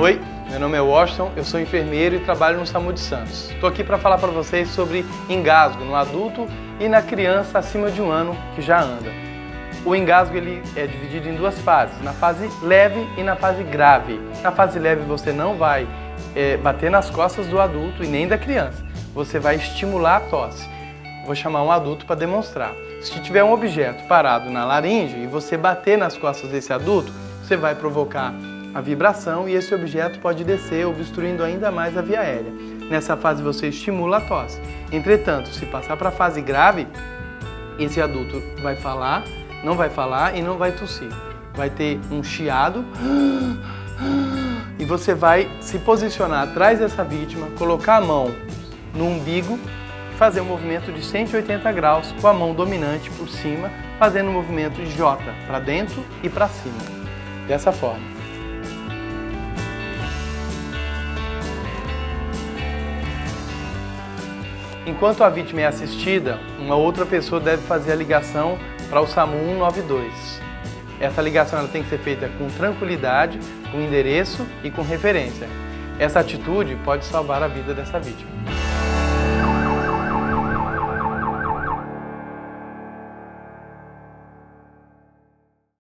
Oi, meu nome é Washington, eu sou enfermeiro e trabalho no SAMU de Santos. Estou aqui para falar para vocês sobre engasgo no adulto e na criança acima de 1 ano que já anda. O engasgo ele é dividido em 2 fases, na fase leve e na fase grave. Na fase leve você não vai bater nas costas do adulto e nem da criança, você vai estimular a tosse. Vou chamar um adulto para demonstrar. Se tiver um objeto parado na laringe e você bater nas costas desse adulto, você vai provocar a vibração e esse objeto pode descer, obstruindo ainda mais a via aérea. Nessa fase você estimula a tosse. Entretanto, se passar para a fase grave, esse adulto vai falar, não vai falar e não vai tossir. Vai ter um chiado e você vai se posicionar atrás dessa vítima, colocar a mão no umbigo e fazer um movimento de 180 graus com a mão dominante por cima, fazendo um movimento de J para dentro e para cima. Dessa forma. Enquanto a vítima é assistida, uma outra pessoa deve fazer a ligação para o SAMU 192. Essa ligação ela tem que ser feita com tranquilidade, com endereço e com referência. Essa atitude pode salvar a vida dessa vítima.